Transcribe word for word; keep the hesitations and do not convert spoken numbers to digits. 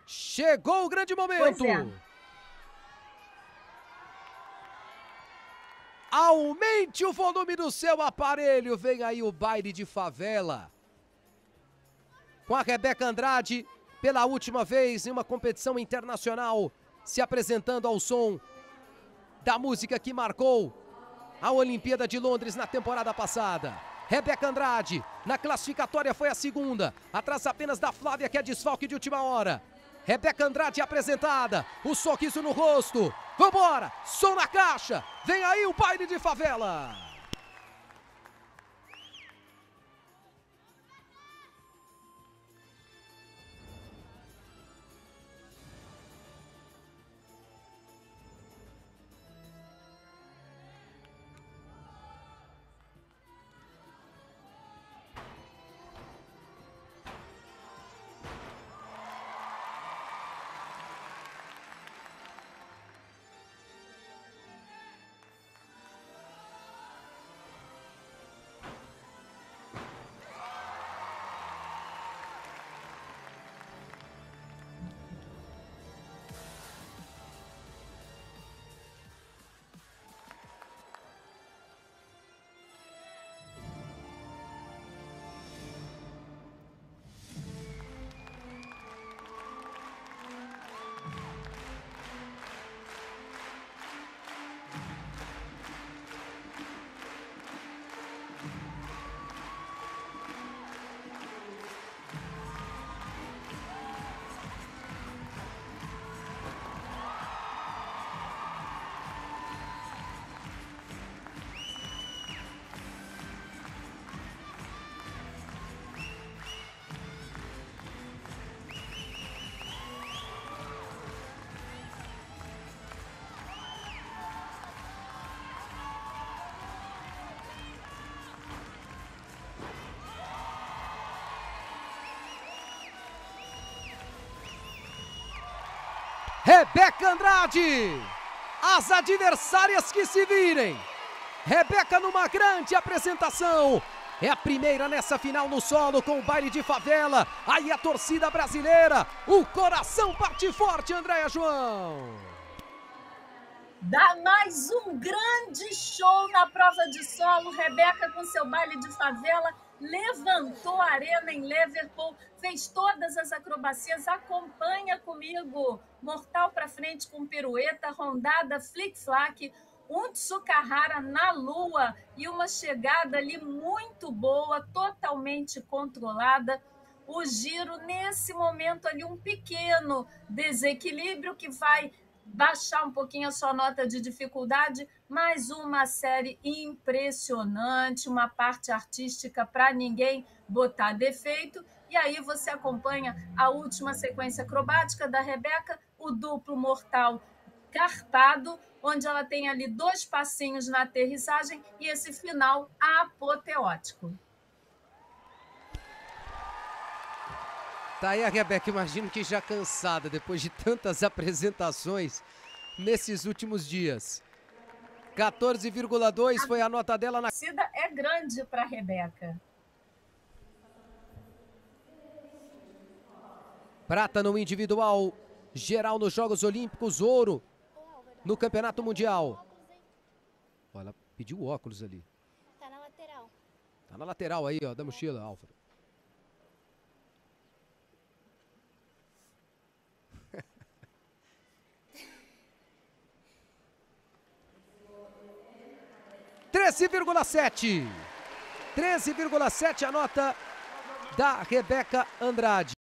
Chegou o grande momento. Pois é. Aumente o volume do seu aparelho. Vem aí o baile de favela. Com a Rebeca Andrade, pela última vez em uma competição internacional, se apresentando ao som da música que marcou a Olimpíada de Londres na temporada passada. Rebeca Andrade, na classificatória foi a segunda, atrás apenas da Flávia, que é desfalque de última hora. Rebeca Andrade apresentada, o sorriso no rosto. Vambora, som na caixa, vem aí o baile de favela. Rebeca Andrade, as adversárias que se virem. Rebeca numa grande apresentação. É a primeira nessa final no solo com o baile de favela. Aí a torcida brasileira, o coração bate forte, Andréia João. Dá mais um grande show na prova de solo. Rebeca com seu baile de favela levantou a arena em Liverpool, fez todas as acrobacias. Acompanha comigo. Mortal para frente com pirueta, rondada, flic-flac, um Tsukahara na lua e uma chegada ali muito boa, totalmente controlada. O giro, nesse momento ali, um pequeno desequilíbrio que vai baixar um pouquinho a sua nota de dificuldade, mas uma série impressionante, uma parte artística para ninguém botar defeito. E aí você acompanha a última sequência acrobática da Rebeca, o duplo mortal carpado, onde ela tem ali dois passinhos na aterrissagem e esse final apoteótico. Tá aí a Rebeca, imagino que já cansada depois de tantas apresentações nesses últimos dias. quatorze vírgula dois foi a nota dela na... A torcida é grande para a Rebeca. Prata no individual, geral nos Jogos Olímpicos, ouro no Campeonato Mundial. Ó, ela pediu o óculos ali. Tá na lateral. Tá na lateral aí, ó, da mochila, Álvaro. treze vírgula sete. treze vírgula sete a nota da Rebeca Andrade.